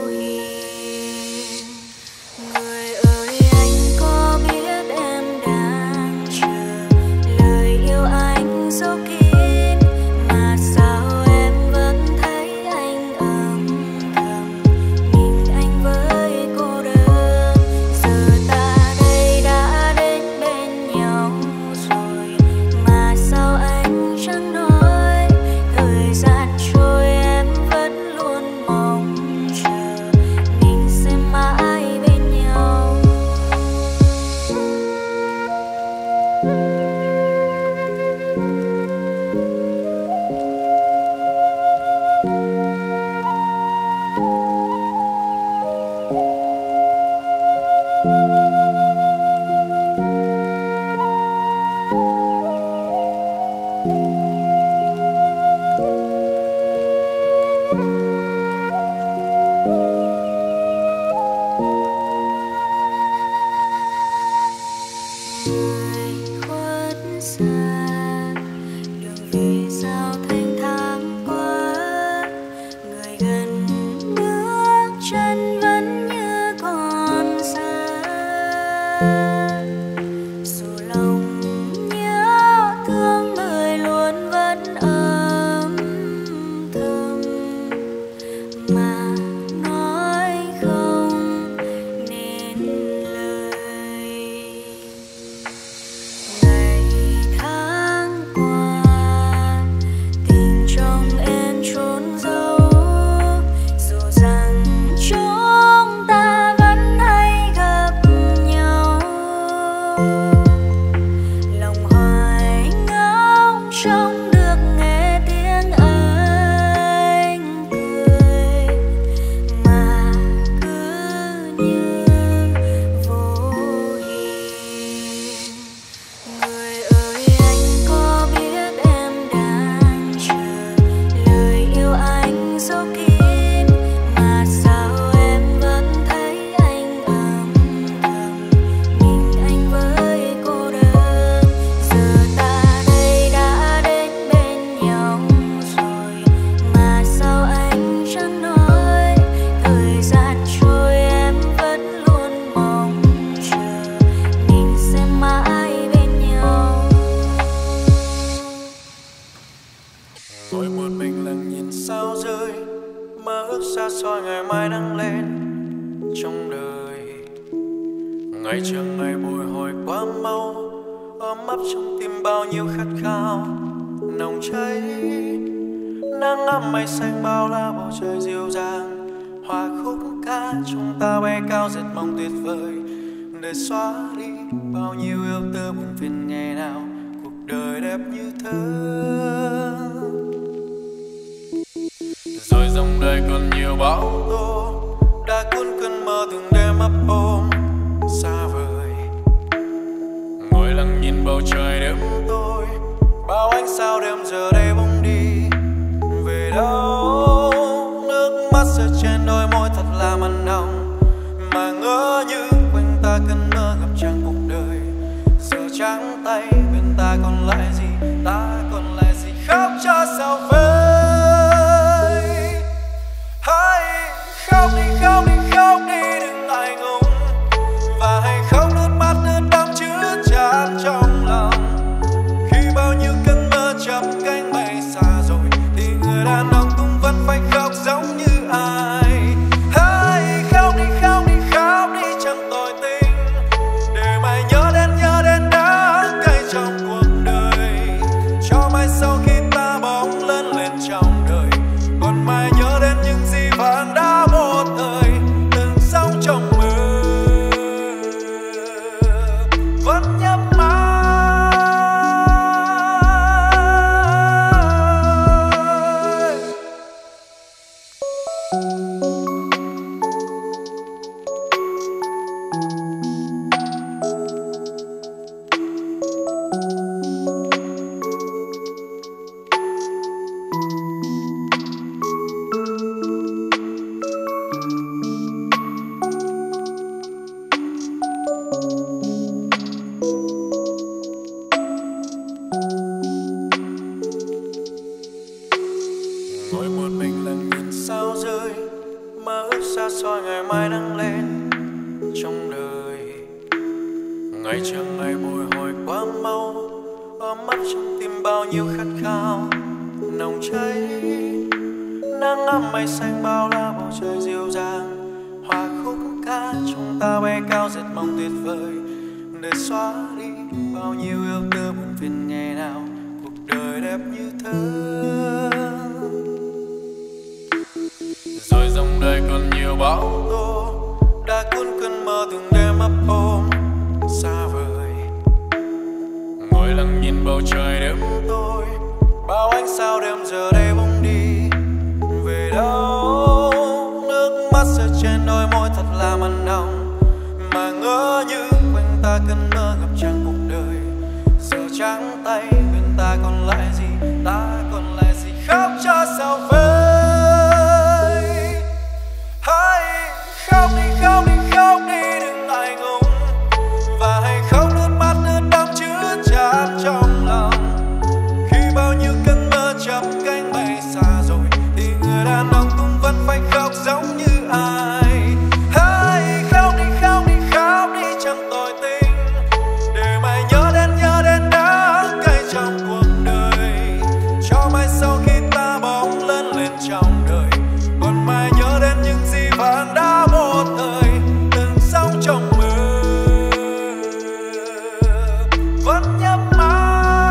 hình. Người ơi anh có biết em đang chờ lời yêu anh sâu kín, mà sao em vẫn thấy anh âm thầm nhìn anh với cô đơn. Giờ ta đây đã đến bên nhau rồi, mà sao anh chẳng nói. Thời gian trôi em vẫn luôn mong chờ mình sẽ mãi bên nhau. Người khuất xa, đường vì sao thanh thang quá. Người gần bước chân vẫn như còn xa. Dù lòng nhớ thương người luôn vẫn âm thầm, mà nói không nên lời. Ngày tháng qua, tình trong em trốn giấu, dù rằng chúng ta vẫn hay gặp nhau. Lòng hoài ngóng trông được nghe tiếng anh cười, mà cứ như vô hình. Người ơi anh có biết em đang chờ lời yêu anh sâu kín, mà sao em vẫn thấy anh âm thầm nhìn anh với cô đơn. Giờ ta đây đã đến bên nhau rồi, mà sao anh chẳng nói. Thời gian trôi em vẫn luôn mong chờ mình sẽ mãi bên nhau. Ngồi một mình lặng nhìn sao rơi, mơ ước xa xôi ngày mai nắng lên trong đời. Ngày trường ngày bồi hồi quá mau, ấm áp trong tim bao nhiêu khát khao nồng cháy. Nắng ấm mây xanh bao la bầu trời dịu dàng, hòa khúc ca chúng ta bay cao giật mong tuyệt vời. Để xóa đi bao nhiêu yêu tơ buồn phiền ngày nào, cuộc đời đẹp như thơ. Rồi dòng đời còn nhiều bão tố, đã cuốn cơn mơ từng đêm ấp ôm xa vời. Ngồi lặng nhìn bầu trời đêm tối, bao ánh sao đêm giờ đây bóng đi về đâu. Nước mắt rơi trên đôi môi thật là mặn nồng, mà ngỡ như quanh ta cơn mơ ngập tràn cuộc đời. Giờ trắng tay bên ta còn lại gì, ta còn lại gì khóc cho sao vơi. Hãy khóc đi khóc đi khóc đi đừng ngại ngùng, và hãy khóc nước mắt nước đắng chứa chan trong lòng. Khi bao nhiêu cơn mơ chập cánh bay xa rồi, thì người đàn ông cũng vẫn phải khóc giống như ai. Hãy khóc đi khóc đi khóc đi chẳng tội tình, để mãi nhớ đến nhớ đến đắng cay trong cuộc đời. Cho mai sau khi ta bóng lớn ôm ấp trong tim bao nhiêu khát khao nồng cháy. Nắng ấm mây xanh bao la bầu trời dịu dàng, hòa khúc ca chúng ta bay cao dệt mong tuyệt vời để xóa đi bao nhiêu yêu tư buồn phiền. Ngày nào cuộc đời đẹp như thơ, rồi dòng đời còn nhiều bão tố đã cuốn cơn mơ từng đêm ấp ôm xa vời. Ngồi lặng nhìn bầu trời đêm tối, bao ánh sao đêm giờ đây bóng đi về đâu. Nước mắt rơi trên đôi môi thật là mặn nồng, mà ngỡ như quanh ta cơn mơ ngập tràn cuộc đời. Giờ trắng tay bên ta còn lại gì, ta còn lại gì khóc cho sao vơi. Hãy khóc đi khóc đi khóc đi đừng ngại ngùng, và hãy khóc nước mắt nước đắng chứa chan trong lòng. Khi bao nhiêu cơn mơ chập cánh bay xa rồi thì người đàn ông cũng vẫn phải khóc giống như ai. Hãy khóc đi khóc đi khóc đi chẳng tội tình, để mãi nhớ đến nhớ đến đắng cay trong cuộc đời. Cho mai sau khi ta bỗng lớn lên trong đời, còn mai nhớ đến những gì bạn đã một thời từng sống trong mơ vẫn nhắm mắt.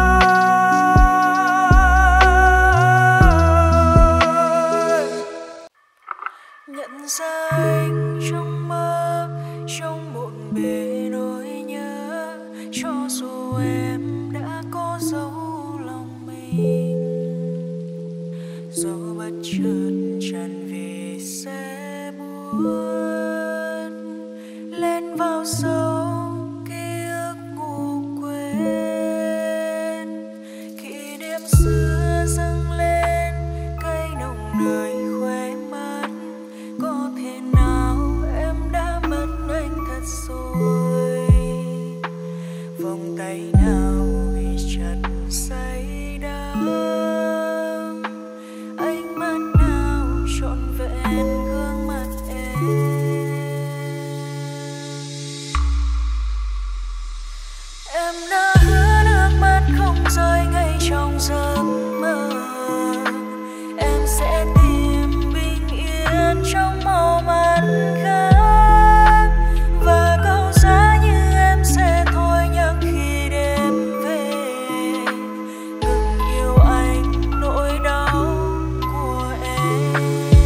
Nhận ra anh trong mơ, trong bộn bề nỗi nhớ, cho dù em đã có dấu lòng mình. Gió bất chợt tràn về sẽ buốt lên vào sâu ký ức ngủ quên. Kỷ niệm xưa dâng lên cây nồng nơi khóe mắt. Có thể nào em đã mất anh thật rồi? Vòng tay nào vì chặt say đắm, ánh mắt nào trọn vẹn gương mặt em. Em đã hứa nước mắt không rơi ngay trong giấc mơ. Em sẽ tìm bình yên trong màu mắt khác, và câu giá như em sẽ thôi nhắc khi đêm về. Ngừng yêu anh nỗi đau của em.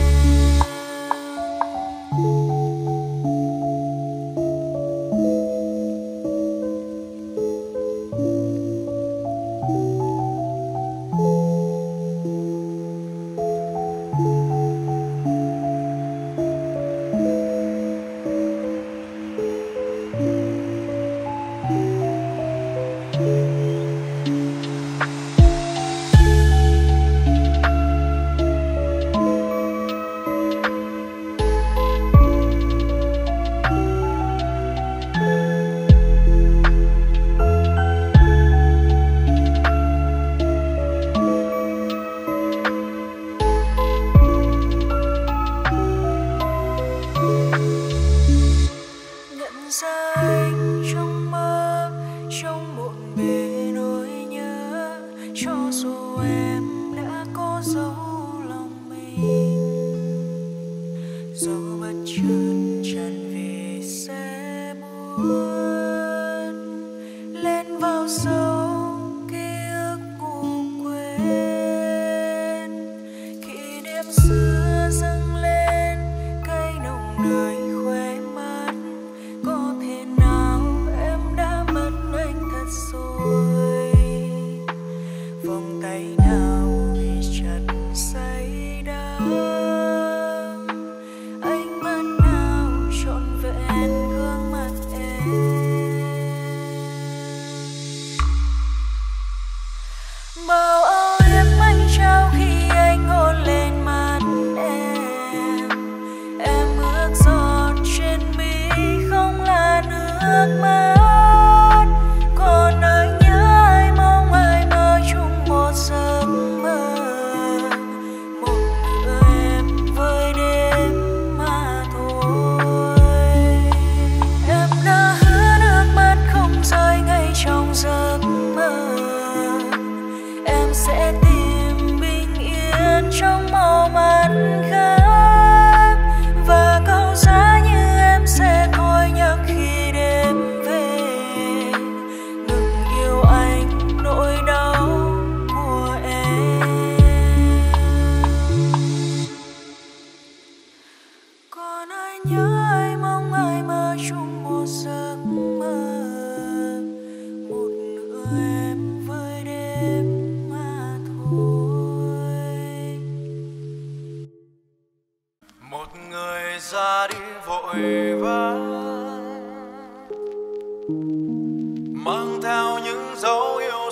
Nhận ra anh trong mơ, trong bộn bề nỗi nhớ, cho dù em đã có dấu lòng mình. Gió bất chợt tràn về sẽ buốt lên vào sâu ký ức ngủ quên. Kỷ niệm xưa dâng lên cây nồng nơi khóe mắt. Có thể nào em đã mất anh thật rồi? Vòng tay nào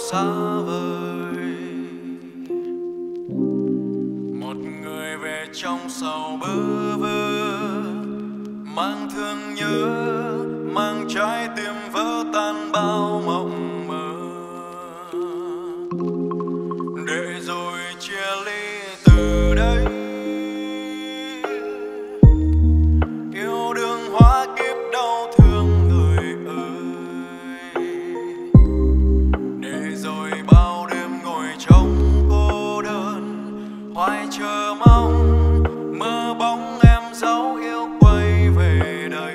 xa vời. Một người về trong sầu bơ vơ, mang thương nhớ, mang trái tim vỡ tan bao mộng mơ, để rồi chia ly từ đây. Yêu đương hóa kiếp đau thương người ơi, để rồi bao đêm ngồi trong cô đơn, hoài chờ mong mơ bóng em dấu yêu quay về đây.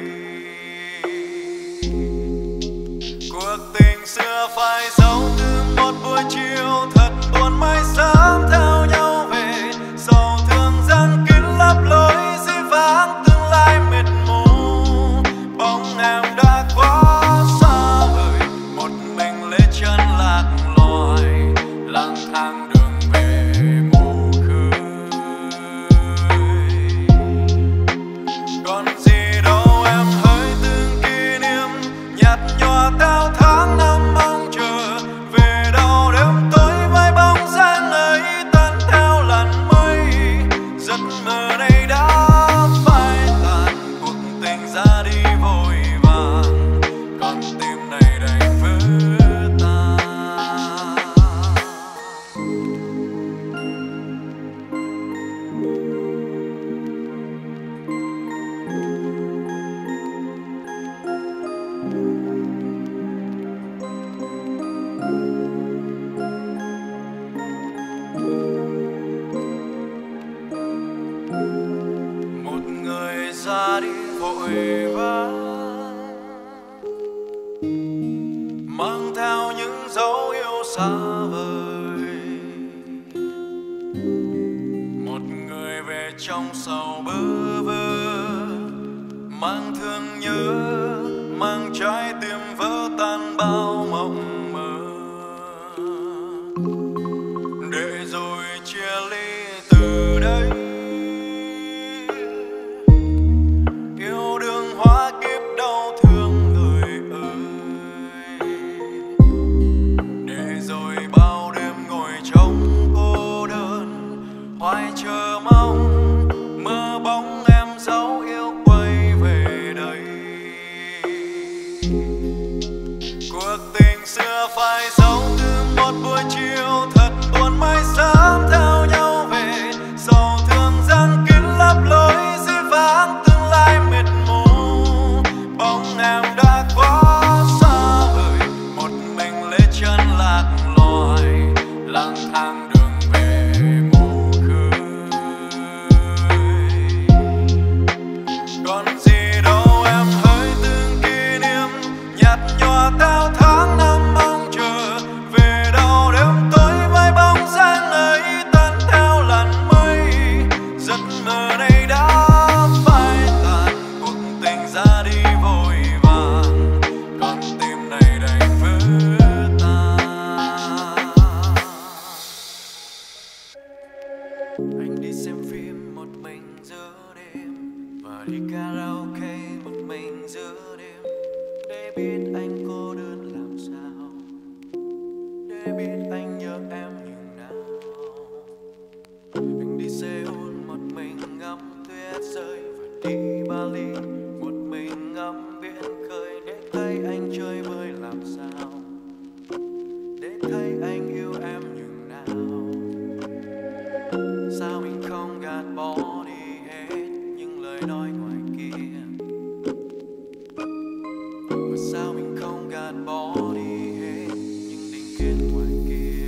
Cuộc tình xưa phải dấu từ một buổi chiều thật buồn, mai sớm theo nhau về, sầu thương răng kín lấp lối dĩ vãng tương lai mịt mù. Bóng em đã quá xa vời, một mình lê chân lạc loài, lang thang đường về mù khơi. Còn gì đâu em hỡi từng kỷ niệm nhạt nhòa theo tháng năm mong chờ, về đâu đêm tối với bóng dáng ấy tan theo làn mây. Giấc mơ này đã phai tàn, cuộc tình ra đi vội vàng, con tim này đành vỡ tan. Một người ra đi vội vã, mang theo những dấu yêu xa vời. Một người về trong sầu bơ vơ, mang thương nhớ, mang trái tim vỡ tan bao mộng mơ, để rồi chia ly từ đây. Yêu đương hóa kiếp đau thương người ơi, để rồi bao đêm ngồi trong cô đơn, hoài chờ mong mơ bóng em dấu yêu quay về đây. Cuộc tình xưa phải dấu từ một buổi chiều thật buồn, mai sớm theo nhau về, sầu thương răng kín lấp lối dĩ vãng tương lai mịt mù. Bóng em đã quá xa vời, một mình lê chân lạc loài, lang thang đường về mù khơi. Còn gì đâu em hỡi từng kỷ niệm nhạt nhòa theo tháng năm mong chờ, về đâu đêm tối với bóng dáng ấy tan theo làn mây. Giấc mơ này đã phai tàn, cuộc tình ra đi vội vàng, con tim này đành vỡ tan. Anh đi xem phim một mình giữa đêm, và đi karaoke một mình giữa đêm, để biết anh cô đơn làm sao, để biết anh nhớ em nhường nào. Anh đi Seoul một mình ngắm tuyết rơi, và đi Bali một mình ngắm biển khơi, để thấy anh chơi vơi làm sao, để thấy anh yêu em nhường nào. Sao mình không gạt bỏ đi hết những lời nói ngoài kia, và sao mình không gạt bỏ đi hết những định kiến ngoài kia.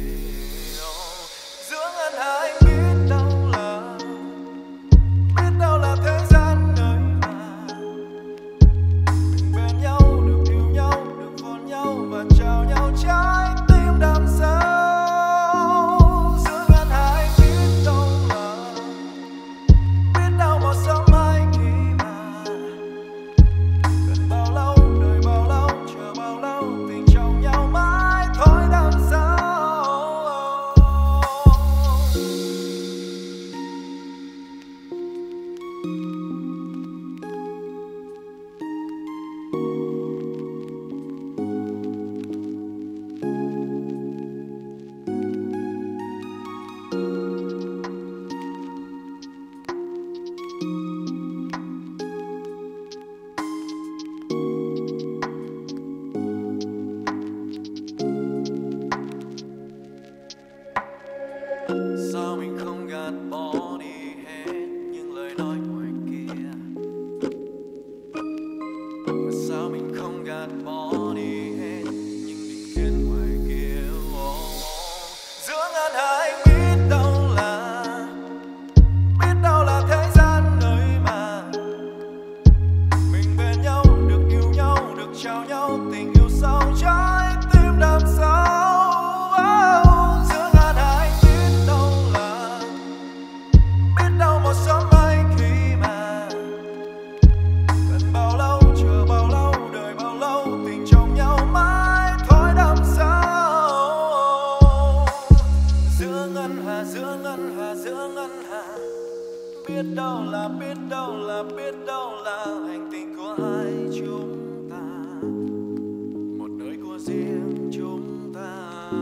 Biết đâu là biết đâu là biết đâu là hành tinh của hai chúng ta, một nơi của riêng chúng ta.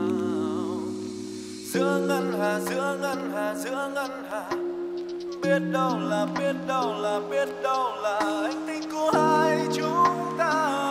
Giữa ngân hà giữa ngân hà giữa ngân hà, biết đâu là biết đâu là biết đâu là hành tinh của hai chúng ta.